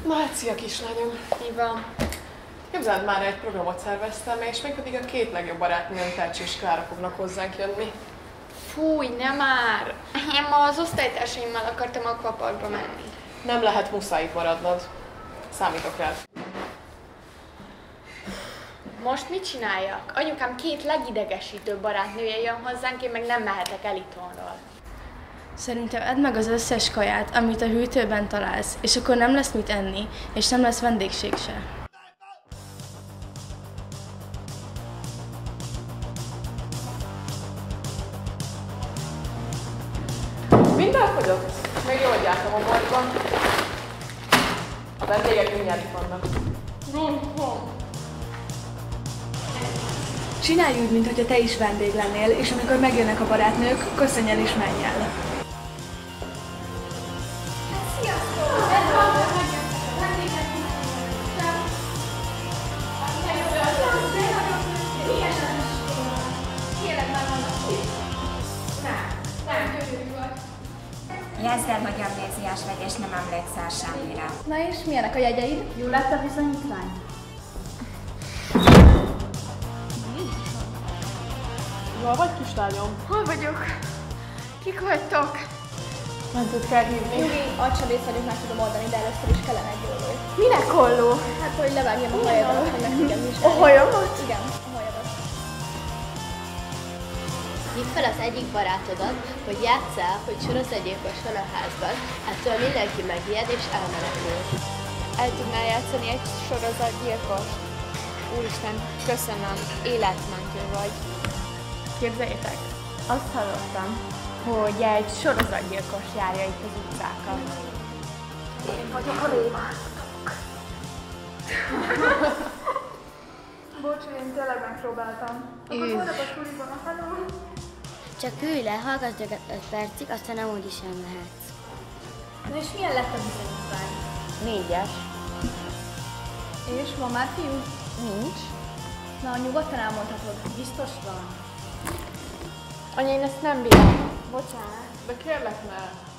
Na hát, szia kislányom! Mi van? Képzeld, már egy programot szerveztem, és mégpedig a két legjobb barátnőm, Tercsi és Klára fognak hozzánk jönni. Fúj, nem már! Én ma az osztálytársaimmal akartam akvaparkba menni. Nem lehet, muszáj itt maradnod. Számítok rád. Most mit csináljak? Anyukám két legidegesítőbb barátnője jön hozzánk, én meg nem mehetek el itthonról. Szerintem edd meg az összes kaját, amit a hűtőben találsz, és akkor nem lesz mit enni, és nem lesz vendégség se. Mindenfogyott? Még jól gyártam a boltban. A vendégek mindjárt itt vannak. Csinálj úgy, mintha te is vendég lennél, és amikor megjönnek a barátnők, köszönj el és menj el. Jegyzd el, hogy amnéziás vagy, és nem emlékszel semmire. Na és milyenek a jegyeid? Jó lett a bizonyítvány? Jól vagy, kislányom? Hol vagyok? Kik vagytok? Mentőt kell hívni. Nyugi, agysebész vagyok, meg tudom oldani, de először is kellene egy olló. Minek olló? Hát, hogy levágjam a hajadat, hogy meg tudjam vizsgálni. A hajamat? Igen, a hajadat. Hívd fel az egyik barátodat, hogy játsszál, hogy sorozatgyilkos van a házban, ettől mindenki megijed és elmenekül. El tudnál játszani egy sorozatgyilkost? Úristen, köszönöm, életmentő vagy. Képzeljétek, azt hallottam, hogy egy sorozatgyilkos járja itt az utcákat. Én vagyok a rémáztok. Bocs, én tényleg megpróbáltam. Akkor voltak a suliban a haló. Csak ülj le, hallgass csak 5 percig, aztán amúgy is elmehetsz. Na és milyen lett a bizonyítvány? 4-es. És van már fiú? Nincs. Na, nyugodtan elmondhatod. Biztos van. Anya, én ezt nem bírom. Bocsánat. De kérlek ne!